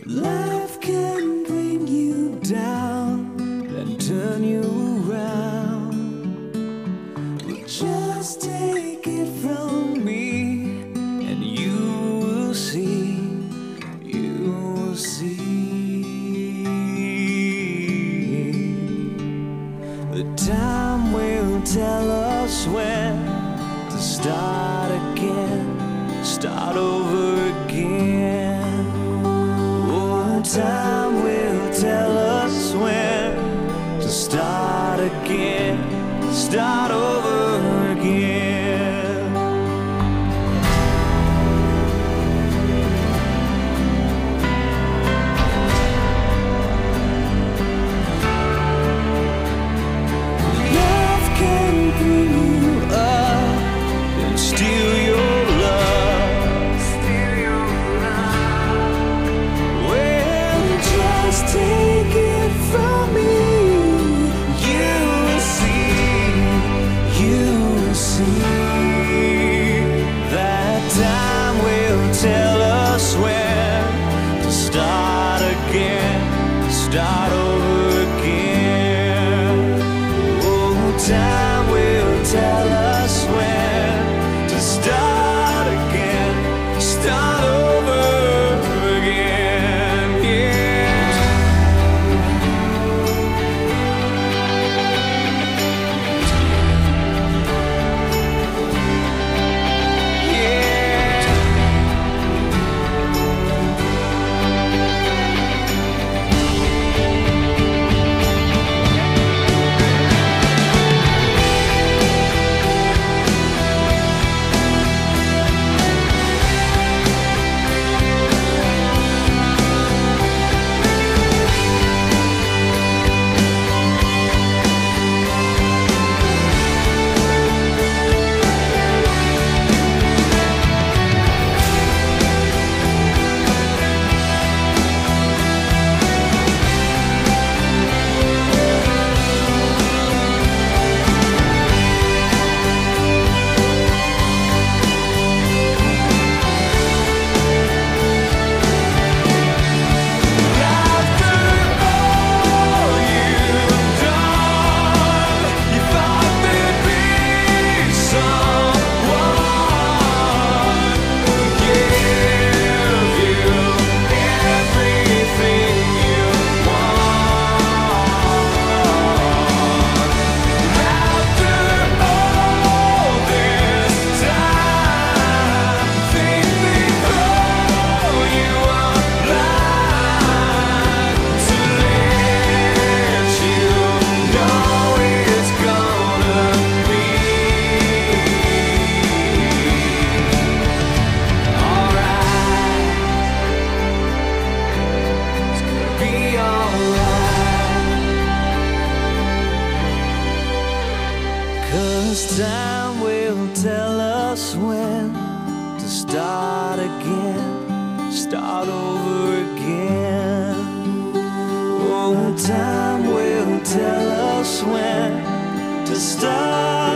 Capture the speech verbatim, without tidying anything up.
Life can bring you down and turn you around. Well, just take it from me and you will see, you will see. The time will tell us when to start again, start over again. Time will tell us when to start again, start over again. Love can bring you up and steal your love, steal your Just take it from me. You will see, you will see. That time will tell us when to start again, start over again. Oh, time will tell us when to start again, start over again. Yeah. Time will tell us when to start again, start over again. Oh, time will tell us when to start